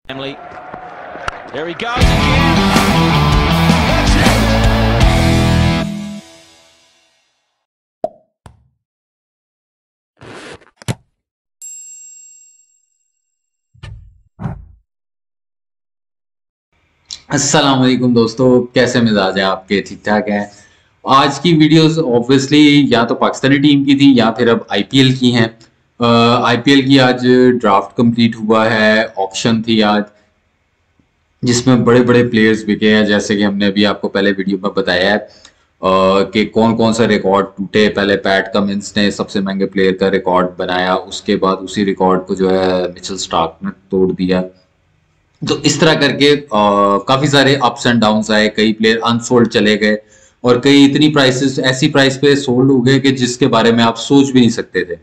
Family. There he goes again. That's it. अस्सलाम वालेकुम दोस्तों, कैसे मिजाज है आपके? ठीक ठाक है। आज की वीडियोस ऑब्वियसली या तो पाकिस्तानी टीम की थी या फिर अब आईपीएल की हैं। आईपीएल की आज ड्राफ्ट कंप्लीट हुआ है, ऑक्शन थी आज, जिसमें बड़े बड़े प्लेयर्स बिके हैं। जैसे कि हमने अभी आपको पहले वीडियो में बताया है कि कौन कौन सा रिकॉर्ड टूटे। पहले पैट कमिंस ने सबसे महंगे प्लेयर का रिकॉर्ड बनाया, उसके बाद उसी रिकॉर्ड को जो है मिचेल स्टार्क ने तोड़ दिया। तो इस तरह करके काफी सारे अप्स एंड डाउन्स आए, कई प्लेयर अनसोल्ड चले गए और कई इतनी प्राइसेस ऐसी प्राइस पे सोल्ड हो गए कि जिसके बारे में आप सोच भी नहीं सकते थे।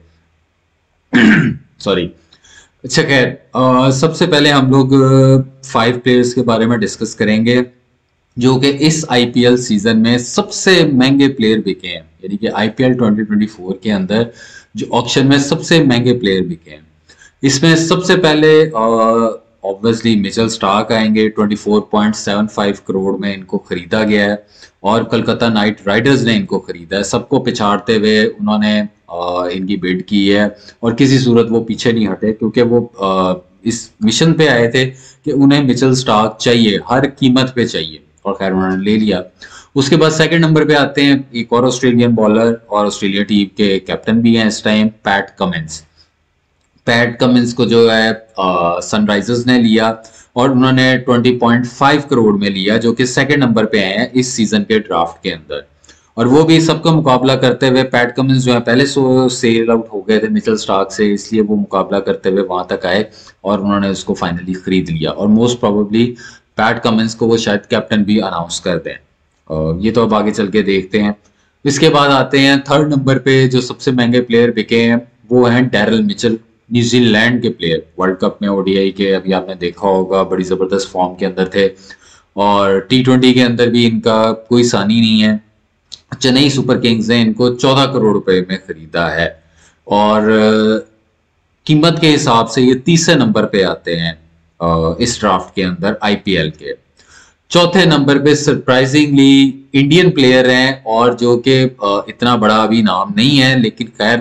सॉरी। अच्छा खैर, सबसे पहले हम लोग 5 प्लेयर्स के बारे में डिस्कस करेंगे जो कि इस आईपीएल सीजन में सबसे महंगे प्लेयर बिके हैं, यानी कि आईपीएल 2024 के अंदर जो ऑक्शन में सबसे महंगे प्लेयर बिके हैं। इसमें सबसे पहले ऑब्वियसली मिचेल स्टार्क आएंगे। 24.75 करोड़ में इनको खरीदा गया है और कलकत्ता नाइट राइडर्स ने इनको खरीदा है। सबको पिछाड़ते हुए उन्होंने इनकी बिड की है और किसी सूरत वो पीछे नहीं हटे, क्योंकि वो इस मिशन पे आए थे कि उन्हें मिचेल स्टार्क चाहिए, हर कीमत पे चाहिए, और खैर उन्होंने ले लिया। उसके बाद सेकंड नंबर पे आते हैं एक और ऑस्ट्रेलियन बॉलर और ऑस्ट्रेलिया टीम के कैप्टन भी हैं इस time, Pat Cummins. Pat Cummins को जो है सनराइजर्स ने लिया और उन्होंने 20.5 करोड़ में लिया, जो कि सेकंड नंबर पे आए हैं इस सीजन के ड्राफ्ट के अंदर। और वो भी सबका मुकाबला करते हुए, पैट कमिंस जो है पहले सेल आउट हो गए थे मिचेल स्टार्क से, इसलिए वो मुकाबला करते हुए वहां तक आए और उन्होंने उसको फाइनली खरीद लिया। और मोस्ट प्रोबेबली पैट कमिंस को वो शायद कैप्टन भी अनाउंस कर दें। ये तो अब आगे चल के देखते हैं। इसके बाद आते हैं थर्ड नंबर पे जो सबसे महंगे प्लेयर बिके हैं, वो हैं डैरल मिचेल, न्यूजीलैंड के प्लेयर। वर्ल्ड कप में ओडीआई के अभी आपने देखा होगा, बड़ी जबरदस्त फॉर्म के अंदर थे और टी20 के अंदर भी इनका कोई सानी नहीं है। चेन्नई सुपर किंग्स ने इनको 14 करोड़ रुपए में खरीदा है और कीमत के हिसाब से ये तीसरे नंबर पे आते हैं इस ड्राफ्ट के अंदर आईपीएल के। चौथे नंबर पे सरप्राइजिंगली इंडियन प्लेयर हैं और जो कि इतना बड़ा अभी नाम नहीं है, लेकिन खैर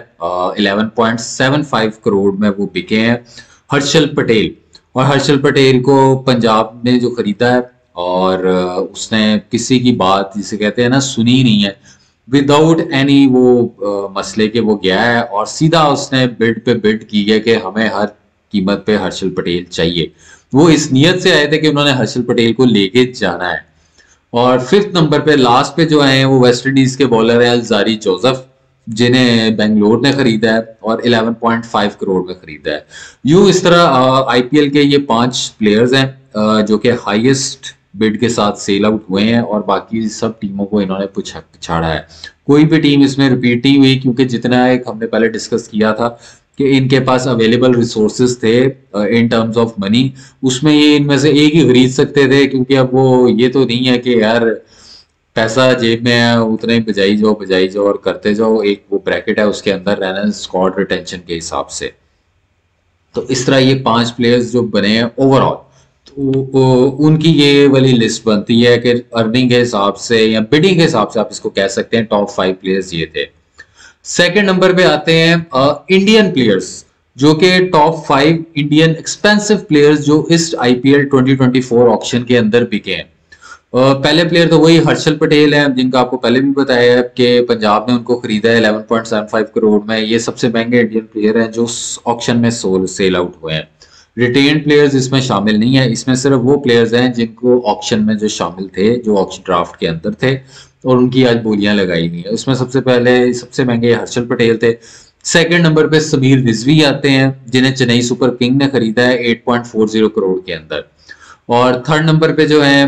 11.75 करोड़ में वो बिके हैं, हर्षल पटेल। और हर्षल पटेल को पंजाब ने जो खरीदा है और उसने किसी की बात जिसे कहते हैं ना सुनी नहीं है, विदाउट एनी वो मसले के वो गया है और सीधा उसने बिड पे बिड की है कि हमें हर कीमत पे हर्षल पटेल चाहिए। वो इस नियत से आए थे कि उन्होंने हर्षल पटेल को लेके जाना है। और फिफ्थ नंबर पे लास्ट पे जो है वो वेस्ट इंडीज के बॉलर है अलजारी जोसेफ, जिन्हें बेंगलोर ने खरीदा है और 11.5 करोड़ में खरीदा है। यूं इस तरह आईपीएल के ये 5 प्लेयर्स हैं जो कि हाईएस्ट बिड के साथ सेल आउट हुए हैं और बाकी सब टीमों को इन्होंने पिछाड़ा है। कोई भी टीम इसमें रिपीट नहीं हुई, क्योंकि जितना एक हमने पहले डिस्कस किया था कि इनके पास अवेलेबल रिसोर्सेज थे इन टर्म्स ऑफ मनी, उसमें ये इनमें से एक ही खरीद सकते थे, क्योंकि अब वो ये तो नहीं है कि यार पैसा जेब में है उतना ही बजाई जाओ और करते जाओ। एक वो ब्रैकेट है, उसके अंदर रहना स्क्वाड रिटेंशन के हिसाब से। तो इस तरह ये 5 प्लेयर्स जो बने हैं ओवरऑल, तो उनकी ये वाली लिस्ट बनती है कि अर्निंग के हिसाब से या बिडिंग के हिसाब से आप इसको कह सकते हैं टॉप 5 प्लेयर्स ये थे। सेकंड नंबर पे आते हैं इंडियन प्लेयर्स, जो कि टॉप 5 इंडियन एक्सपेंसिव प्लेयर्स जो इस आईपीएल 2024 ऑक्शन के अंदर बिके हैं। पहले प्लेयर तो वही हर्षल पटेल है, जिनका आपको पहले भी बताया है कि पंजाब ने उनको खरीदा है 11.75 करोड़ में। ये सबसे महंगे इंडियन प्लेयर हैं जो ऑक्शन में सेल आउट हुए हैं। रिटेन प्लेयर्स इसमें शामिल नहीं है, इसमें सिर्फ वो प्लेयर्स हैं जिनको ऑक्शन में जो शामिल थे, जो ऑक्शन ड्राफ्ट के अंदर थे और उनकी आज बोलियां लगाई गई है। उसमें सबसे पहले सबसे महंगे हर्षल पटेल थे। सेकंड नंबर पे समीर रिजवी आते हैं, जिन्हें चेन्नई सुपर किंग ने खरीदा है 8.40 करोड़ के अंदर। और थर्ड नंबर पे जो है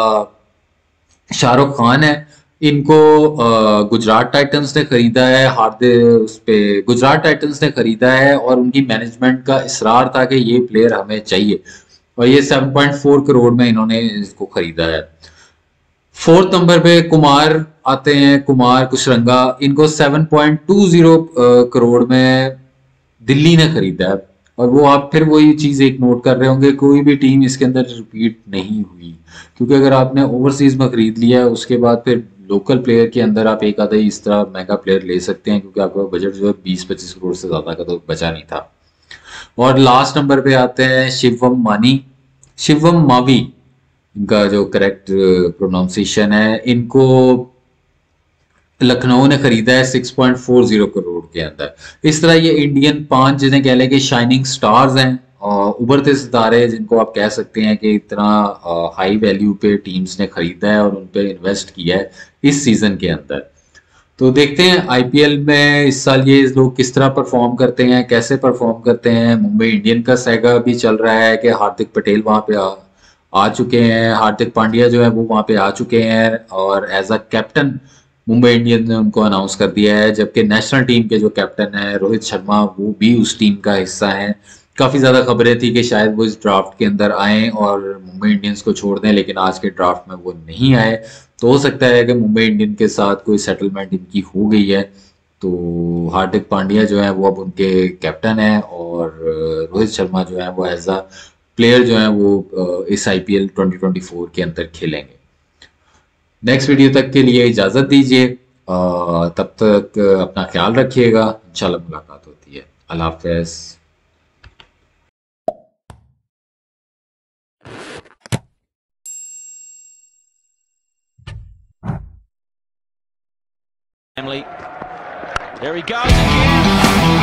शाहरुख खान है, इनको गुजरात टाइटंस ने खरीदा है। उस पे गुजरात टाइटंस ने खरीदा है और उनकी मैनेजमेंट का इसरार था कि ये प्लेयर हमें चाहिए और ये 7.4 करोड़ में इन्होंने इसको खरीदा है। फोर्थ नंबर पे कुमार आते हैं, कुमार कुशरंगा, इनको 7.20 करोड़ में दिल्ली ने खरीदा है और वो आप फिर वही चीज़ एक नोट कर रहे होंगे, कोई भी टीम इसके अंदर रिपीट नहीं हुई, क्योंकि अगर आपने ओवरसीज में खरीद लिया है उसके बाद फिर लोकल प्लेयर के अंदर आप एक आधा ही इस तरह महंगा प्लेयर ले सकते हैं, क्योंकि आपका बजट जो है 20-25 करोड़ से ज़्यादा का तो बचा नहीं था। और लास्ट नंबर पे आते हैं शिवम मानी, शिवम मावी, इनका जो करेक्ट प्रोनाउंसिएशन है। इनको लखनऊ ने खरीदा है 6.40 करोड़ के अंदर। इस तरह ये इंडियन पांच जिन्हें कह लें कि शाइनिंग स्टार्स हैं और उभरते सितारे, जिनको आप कह सकते हैं कि इतना हाई वैल्यू पे टीम्स ने खरीदा है और उन पे इन्वेस्ट किया है इस सीजन के अंदर। तो देखते हैं आईपीएल में इस साल ये लोग किस तरह परफॉर्म करते हैं, कैसे परफॉर्म करते हैं। मुंबई इंडियन का सैगा भी चल रहा है कि हार्दिक पटेल वहां पे आ चुके हैं, हार्दिक पांड्या जो है वो वहां पे आ चुके हैं और as a captain Mumbai Indians ने उनको अनाउंस कर दिया है। जबकि नेशनल टीम के जो कैप्टन है रोहित शर्मा, वो भी उस टीम का हिस्सा है। काफी ज्यादा खबरें थी कि शायद वो इस ड्राफ्ट के अंदर आए और मुंबई इंडियंस को छोड़ दें, लेकिन आज के ड्राफ्ट में वो नहीं आए। तो हो सकता है कि मुंबई इंडियन के साथ कोई सेटलमेंट इनकी हो गई है। तो हार्दिक पांड्या जो है वो अब उनके कैप्टन है और रोहित शर्मा जो है वो एज अ प्लेयर जो है वो इस आईपीएल 2024 के अंदर खेलेंगे। नेक्स्ट वीडियो तक के लिए इजाजत दीजिए, तब तक अपना ख्याल रखिएगा, इंशाल्लाह मुलाकात होती है। अल्लाह हाफिज। Family. There he goes again.